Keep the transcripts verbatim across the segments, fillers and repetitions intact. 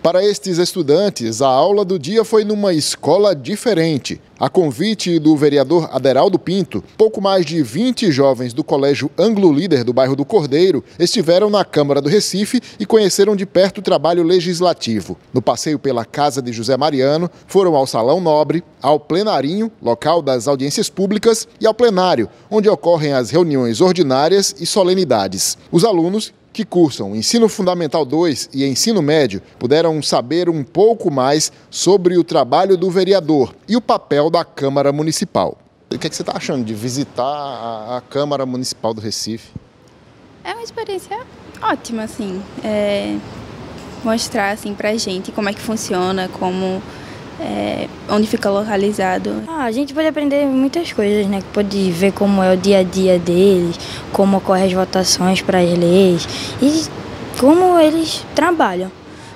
Para estes estudantes, a aula do dia foi numa escola diferente. A convite do vereador Aderaldo Pinto, pouco mais de vinte jovens do Colégio Anglo Líder do bairro do Cordeiro estiveram na Câmara do Recife e conheceram de perto o trabalho legislativo. No passeio pela Casa de José Mariano, foram ao Salão Nobre, ao Plenarinho, local das audiências públicas, e ao plenário, onde ocorrem as reuniões ordinárias e solenidades. Os alunos que cursam Ensino Fundamental dois e Ensino Médio puderam saber um pouco mais sobre o trabalho do vereador e o papel da Câmara Municipal. O que é que você está achando de visitar a, a Câmara Municipal do Recife? É uma experiência ótima, assim, é mostrar assim, pra gente como é que funciona, como, é, onde fica localizado. Ah, a gente pode aprender muitas coisas, né? Pode ver como é o dia a dia deles, como ocorrem as votações para as leis e como eles trabalham.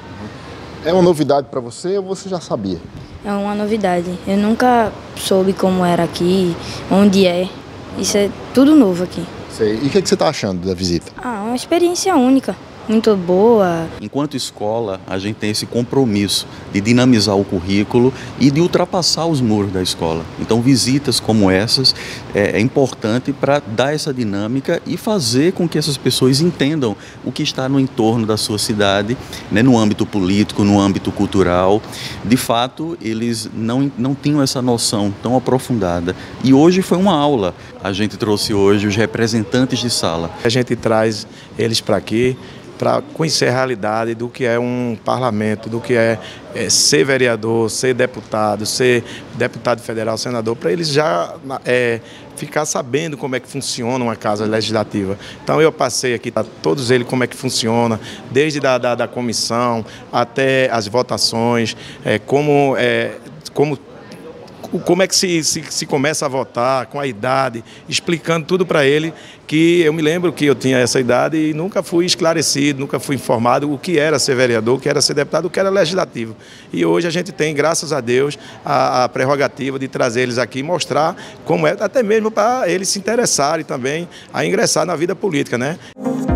É uma novidade para você ou você já sabia? É uma novidade. Eu nunca soube como era aqui, onde é. Isso é tudo novo aqui. Sei. E o que, é que você está achando da visita? Ah, uma experiência única. Muito boa. Enquanto escola, a gente tem esse compromisso de dinamizar o currículo e de ultrapassar os muros da escola. Então, visitas como essas é, é importante para dar essa dinâmica e fazer com que essas pessoas entendam o que está no entorno da sua cidade, né, no âmbito político, no âmbito cultural. De fato, eles não, não tinham essa noção tão aprofundada. E hoje foi uma aula. A gente trouxe hoje os representantes de sala. A gente traz eles para aqui, para conhecer a realidade do que é um parlamento, do que é, é ser vereador, ser deputado, ser deputado federal, senador, para eles já é, ficar sabendo como é que funciona uma casa legislativa. Então eu passei aqui para todos eles como é que funciona, desde da, da, da comissão até as votações, é, como... É, como como é que se, se, se começa a votar, com a idade, explicando tudo para ele, que eu me lembro que eu tinha essa idade e nunca fui esclarecido, nunca fui informado o que era ser vereador, o que era ser deputado, o que era legislativo. E hoje a gente tem, graças a Deus, a, a prerrogativa de trazer eles aqui e mostrar como é, até mesmo para eles se interessarem também a ingressar na vida política, né?